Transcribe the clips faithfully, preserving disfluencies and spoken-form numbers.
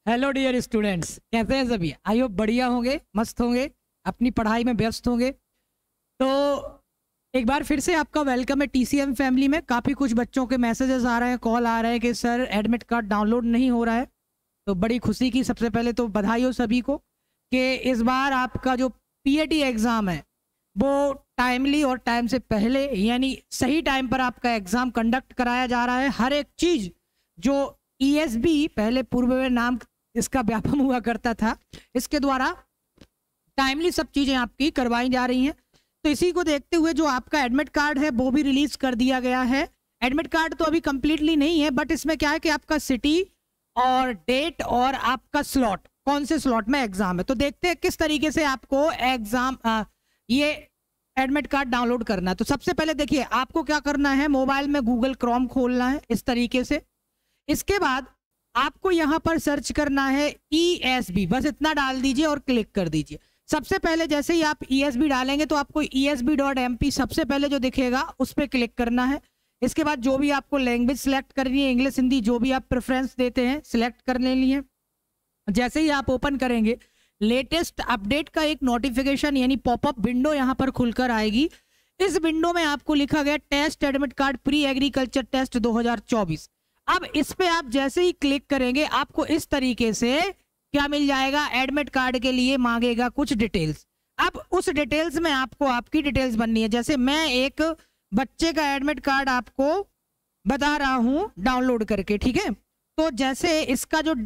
Hello dear students, कैसे हैं सभी? आई होप बढ़िया होंगे, मस्त होंगे, अपनी पढ़ाई में व्यस्त होंगे। तो एक बार फिर से आपका वेलकम है टीसीएम फैमिली में। काफ़ी कुछ बच्चों के मैसेजेस आ रहे हैं, कॉल आ रहे हैं कि सर एडमिट कार्ड डाउनलोड नहीं हो रहा है। तो बड़ी खुशी की सबसे पहले तो बधाई हो सभी को कि इस बार आपका जो पीएटी एग्ज़ाम है वो टाइमली और टाइम से पहले यानी सही टाइम पर आपका एग्ज़ाम कंडक्ट कराया जा रहा है। हर एक चीज़ जो ईएसबी पहले पूर्व में नाम इसका व्यापम हुआ करता था, इसके द्वारा टाइमली सब चीज़ें आपकी करवाई जा रही हैं। तो इसी को देखते हुए जो आपका एडमिट कार्ड है वो भी रिलीज कर दिया गया है। एडमिट कार्ड तो अभी कंप्लीटली नहीं है, बट इसमें क्या है कि आपका सिटी और डेट और आपका स्लॉट, कौन से स्लॉट में एग्जाम है। तो देखते हैं किस तरीके से आपको एग्जाम ये एडमिट कार्ड डाउनलोड करना है। तो सबसे पहले देखिए आपको क्या करना है, मोबाइल में गूगल क्रोम खोलना है इस तरीके से। इसके बाद आपको यहां पर सर्च करना है ईएसबी, बस इतना डाल दीजिए और क्लिक कर दीजिए। सबसे पहले जैसे ही आप ईएसबी डालेंगे तो आपको E S B dot M P सबसे पहले जो दिखेगा उस पर क्लिक करना है। इसके बाद जो भी आपको लैंग्वेज सिलेक्ट करनी है, इंग्लिश हिंदी जो भी आप प्रेफरेंस देते हैं सिलेक्ट कर लेनी है। जैसे ही आप ओपन करेंगे लेटेस्ट अपडेट का एक नोटिफिकेशन यानी पॉपअप विंडो यहां पर खुलकर आएगी। इस विंडो में आपको लिखा गया test admit card pre agriculture test दो हज़ार चौबीस। अब इस पे आप जैसे ही क्लिक करेंगे आपको इस तरीके से क्या मिल जाएगा, एडमिट कार्ड के लिए मांगेगा कुछ डिटेल्स। अब उस डिटेल्स में आपको आपकी डिटेल्स बननी है। जैसे मैं एक बच्चे का एडमिट कार्ड आपको बता रहा हूं डाउनलोड करके, ठीक है। तो जैसे इसका जो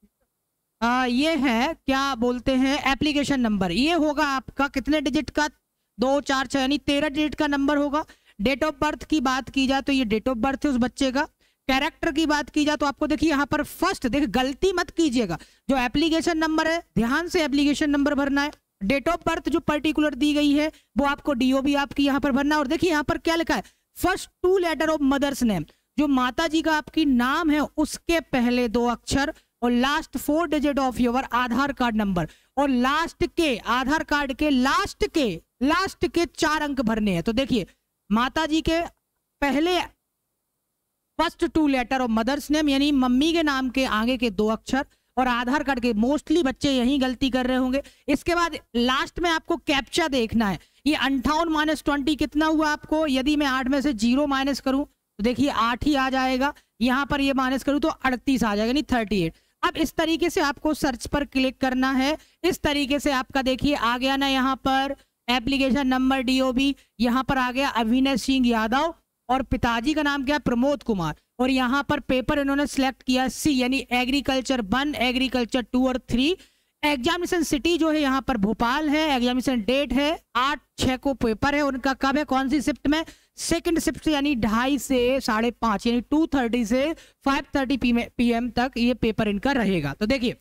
आ, ये है क्या बोलते हैं एप्लीकेशन नंबर, ये होगा आपका कितने डिजिट का, दो चार छह यानी तेरह डिजिट का नंबर होगा। डेट ऑफ बर्थ की बात की जाए तो ये डेट ऑफ बर्थ है उस बच्चे का। कैरेक्टर की बात की जाए तो आपको देखिए यहाँ पर फर्स्ट देखिए, गलती मत कीजिएगा, जो एप्लीकेशन नंबर है ध्यान से एप्लीकेशन नंबर भरना है। डेट ऑफ बर्थ जो पर्टिकुलर दी गई है वो आपको डीओ भी आपकी यहाँ पर भरना है। और देखिए यहाँ पर क्या लिखा है, first two letter of mother's name, जो माता जी का आपकी नाम है उसके पहले दो अक्षर और last four digit of your Aadhaar card number, और लास्ट के आधार कार्ड के लास्ट के लास्ट के चार अंक भरने हैं। तो देखिए माता जी के पहले first two letter of mother's name यानी मम्मी के नाम के आगे के दो अक्षर और आधार कार्ड के, मोस्टली बच्चे यही गलती कर रहे होंगे। इसके बाद लास्ट में आपको कैप्चा देखना है। ये अंठावन माइनस ट्वेंटी कितना हुआ आपको, यदि मैं आठ में से जीरो माइनस करूं तो देखिए आठ ही आ जाएगा, यहाँ पर ये माइनस करूं तो अड़तीस आ जाएगा यानी थर्टी एट। अब इस तरीके से आपको सर्च पर क्लिक करना है। इस तरीके से आपका देखिए आ गया ना यहाँ पर एप्लीकेशन नंबर डीओबी, यहाँ पर आ गया अविनाश सिंह यादव और पिताजी का नाम क्या है प्रमोद कुमार, और यहाँ पर पेपर इन्होंने सिलेक्ट किया सी यानी एग्रीकल्चर वन, एग्रीकल्चर टू और थ्री। एग्जामिनेशन सिटी जो है यहाँ पर भोपाल है। एग्जामिनेशन डेट है आठ छः को पेपर है उनका, कब है कौन सी शिफ्ट में, सेकंड शिफ्ट से यानी ढाई से साढ़े पाँच यानी टू थर्टी से फाइव थर्टी पी एम तक ये पेपर इनका रहेगा। तो देखिए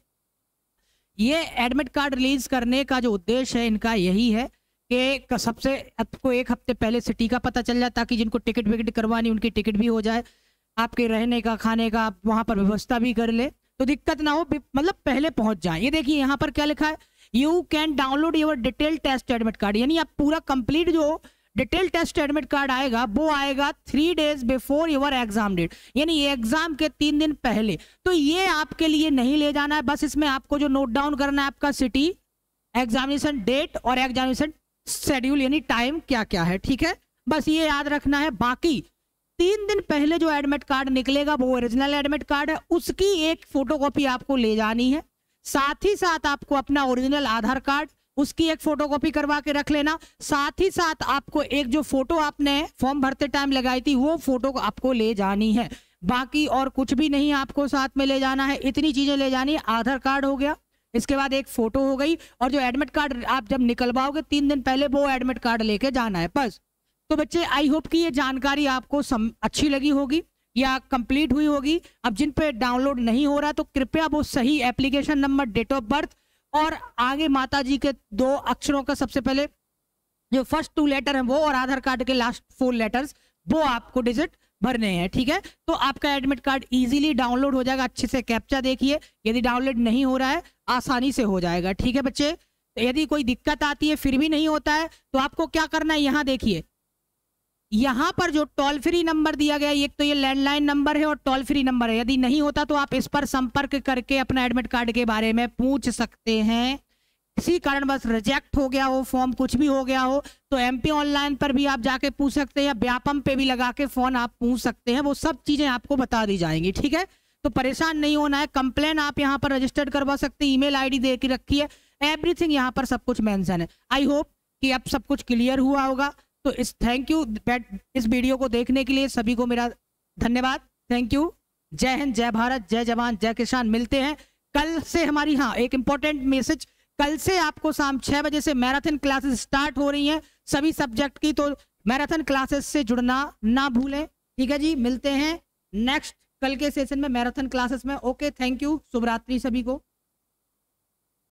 ये एडमिट कार्ड रिलीज करने का जो उद्देश्य है इनका यही है कि सबसे आपको एक हफ्ते पहले सिटी का पता चल जाए ताकि जिनको टिकट विकेट करवानी उनकी टिकट भी हो जाए, आपके रहने का खाने का आप वहां पर व्यवस्था भी कर ले तो दिक्कत ना हो, मतलब पहले पहुंच जाए। ये देखिए यहाँ पर क्या लिखा है, you can download your detail test admit card, यानी आप पूरा कंप्लीट जो डिटेल टेस्ट एडमिट कार्ड आएगा वो आएगा three days before your exam date, यानी एग्जाम के तीन दिन पहले। तो ये आपके लिए नहीं ले जाना है, बस इसमें आपको जो नोट डाउन करना है आपका सिटी, एग्जामिनेशन डेट और एग्जामिनेशन शेड्यूल यानी टाइम क्या क्या है, ठीक है, बस ये याद रखना है। बाकी तीन दिन पहले जो एडमिट कार्ड निकलेगा वो ओरिजिनल एडमिट कार्ड है, उसकी एक फोटोकॉपी आपको ले जानी है। साथ ही साथ आपको अपना ओरिजिनल आधार कार्ड उसकी एक फोटोकॉपी करवा के रख लेना। साथ ही साथ आपको एक जो फोटो आपने फॉर्म भरते टाइम लगाई थी वो फोटो आपको ले जानी है। बाकी और कुछ भी नहीं आपको साथ में ले जाना है, इतनी चीजें ले जानी है। आधार कार्ड हो गया, इसके बाद एक फोटो हो गई, और जो एडमिट कार्ड आप जब निकलवाओगे तीन दिन पहले वो एडमिट कार्ड लेके जाना है बस। तो बच्चे आई होप कि ये जानकारी आपको सम, अच्छी लगी होगी या कंप्लीट हुई होगी। अब जिन पे डाउनलोड नहीं हो रहा तो कृपया वो सही application number, date of birth और आगे माता जी के दो अक्षरों का सबसे पहले जो फर्स्ट टू लेटर है वो और आधार कार्ड के लास्ट फोर लेटर्स वो आपको डिजिट भरने हैं, ठीक है। तो आपका एडमिट कार्ड इजीली डाउनलोड हो जाएगा। अच्छे से कैप्चा देखिए, यदि डाउनलोड नहीं हो रहा है आसानी से हो जाएगा, ठीक है बच्चे। तो यदि कोई दिक्कत आती है फिर भी नहीं होता है तो आपको क्या करना है, यहाँ देखिए यहाँ पर जो टोल फ्री नंबर दिया गया है, एक तो ये लैंडलाइन नंबर है और टोल फ्री नंबर है, यदि नहीं होता तो आप इस पर संपर्क करके अपना एडमिट कार्ड के बारे में पूछ सकते हैं। किसी कारण बस रिजेक्ट हो गया हो फॉर्म, कुछ भी हो गया हो, तो एमपी ऑनलाइन पर भी आप जाके पूछ सकते हैं, या व्यापम पे भी लगा के फोन आप पूछ सकते हैं, वो सब चीजें आपको बता दी जाएंगी। ठीक है, तो परेशान नहीं होना है। कंप्लेन आप यहाँ पर रजिस्टर्ड करवा सकते हैं, ईमेल आईडी दे के रखी है, एवरीथिंग यहाँ पर सब कुछ मेंशन है। आई होप कि अब सब कुछ क्लियर हुआ होगा। तो इस थैंक यू इस वीडियो को देखने के लिए सभी को मेरा धन्यवाद। Thank you. जय हिंद, जय भारत, जय जवान, जय किसान। मिलते हैं कल से। हमारी हाँ एक इंपॉर्टेंट मैसेज, कल से आपको शाम छह बजे से मैराथन क्लासेस स्टार्ट हो रही हैं सभी सब्जेक्ट की, तो मैराथन क्लासेस से जुड़ना ना भूलें। ठीक है जी, मिलते हैं नेक्स्ट कल के सेशन में मैराथन क्लासेस में। ओके, थैंक यू, शुभ रात्रि सभी को।